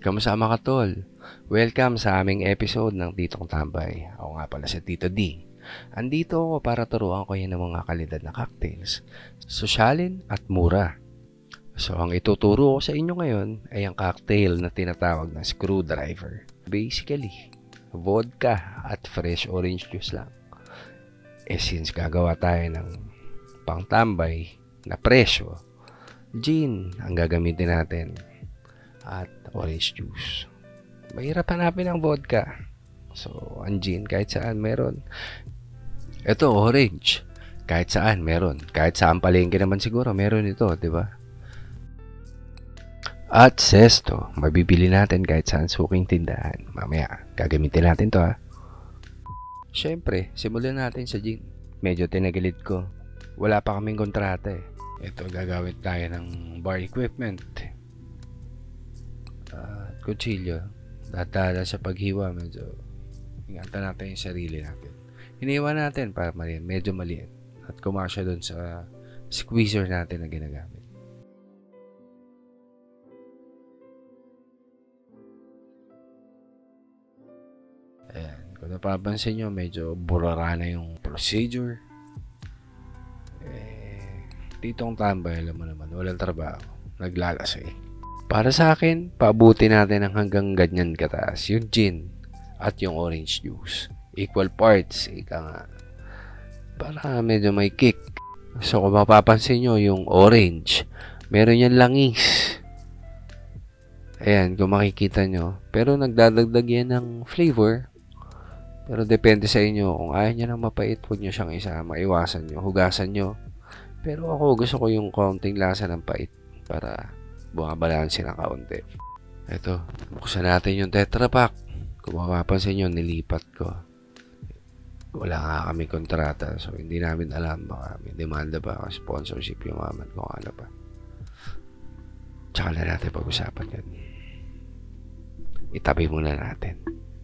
Kamusta mga tol? Welcome sa aming episode ng Titong Tambay. Ako nga pala si Tito D. Andito ako para turuan ko yan ng mga kalidad na cocktails. Sosyalin at mura. So ang ituturo ko sa inyo ngayon ay ang cocktail na tinatawag na screwdriver. Basically, vodka at fresh orange juice lang. Since gagawa tayo ng pangtambay na presyo, gin ang gagamitin natin at orange juice. Mahirap hanapin ang vodka. So, ang gin kahit saan meron. Ito, orange. Kahit saan meron. Kahit saan palengke naman siguro meron ito, di ba? At sesto, mabibili natin kahit saan suking tindahan. Mamaya, gagamitin natin to ha. Siyempre, simulan natin sa gin. Medyo tinagalit ko. Wala pa kaming kontrata eh. Ito, gagawin tayo ng bar equipment. Kutsilyo. Dada sa paghiwa, medyo ingatan natin yung sarili natin. Hiniwa natin para medyo maliit. At kumasya doon sa squeezer natin na ginagamit. Ayan. Kung napapansin nyo, medyo burara na yung procedure. Titong tambay, alam mo naman, walang trabaho. Naglalasay. Para sa akin, paabuti natin ang hanggang ganyan kataas. Yung gin at yung orange juice. Equal parts, ika nga. Para medyo may kick. So kung mapapansin nyo, yung orange, meron yan langis. Ayan, kung makikita nyo. Pero nagdadagdag yan ng flavor. Pero depende sa inyo. Kung ayaw nyo ng mapait, huwag nyo siyang isama. Iwasan nyo, hugasan nyo. Pero ako gusto ko yung kaunting lasa ng pait para bumabalansin ng kaunti. Ito, buksan natin yung Tetra Pak. Kung mapapansin nyo, nilipat ko. Wala nga kami kontrata, so hindi namin alam. Baka may demanda pa, sponsorship yung maman kung ano pa. Tsaka na natin pag-usapan yan. Itabi muna natin.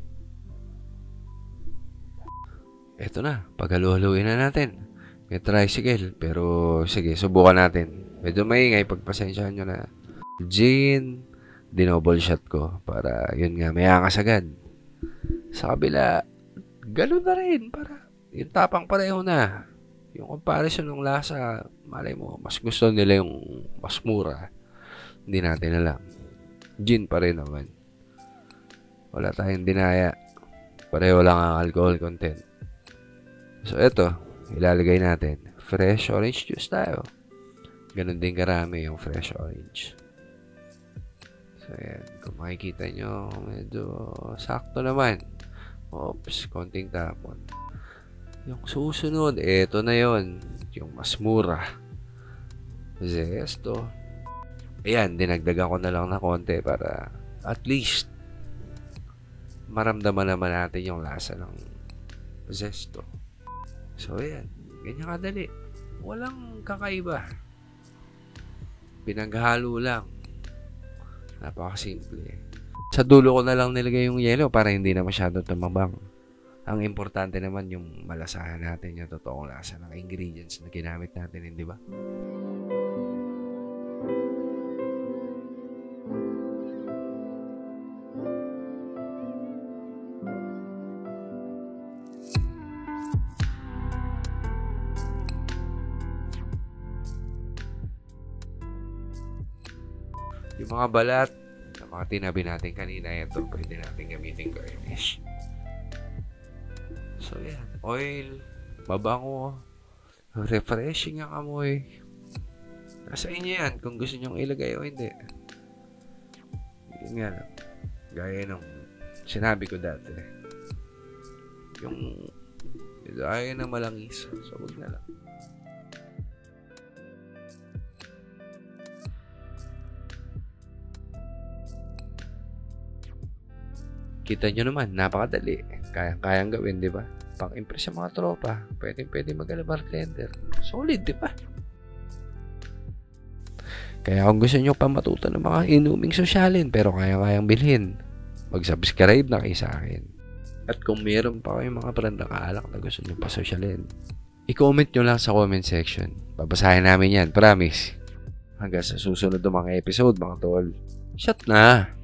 Ito na, paghalu-haluin na natin. May tricycle, pero sige, subukan natin. Medyo maingay, pagpasensyahan nyo na. Gin, dinoble shot ko para yun nga, may angas agad. Sa kabila, gano'n na rin para yung tapang pareho na. Yung comparison ng lasa, malay mo, mas gusto nila yung mas mura. Hindi natin alam. Gin pa rin naman. Wala tayong dinaya. Pareho lang ang alcohol content. So, eto, ilalagay natin. Fresh orange juice tayo. Ganon din karami yung fresh orange. So, ayan. Kung makikita nyo, medyo sakto naman. Oops, konting tapon. Yung susunod, eto na yon, yung mas mura. Zesto. Ayan, dinagdagan ko na lang na konti para at least maramdaman naman natin yung lasa ng zesto. So, ayan. Ganyan kadali. Walang kakaiba. Pinaghalo lang. Napakasimple. Sa dulo ko na lang nilagay yung yelo para hindi na masyado tumabang. Ang importante naman yung malasahan natin yung totoong lasa ng ingredients na ginamit natin, hindi ba? Yung mga balat, yung mga tinabi natin kanina, ito pwede natin gamitin garnish. So yan, oil, mabango, refreshing ang amoy. Nasa inyo yan kung gusto nyong ilagay o hindi. Yun nga lang, gaya nung sinabi ko dati. Yung gaya ng malangis, so wag na lang. Kita nyo naman, napakadali. Kayang gawin, di ba? Pang-impress sa mga tropa. Pwede mag-ala bartender. Solid, di ba? Kaya kung gusto nyo pa matuto ng mga inuming sosyalin, pero kayang bilhin, mag-subscribe na kayo sa akin. At kung meron pa kayong mga brandang alak na gusto nyo pa sosyalin, i-comment nyo lang sa comment section. Babasahin namin yan, promise. Hanggang sa susunod ng mga episode, mga tol. Shut na!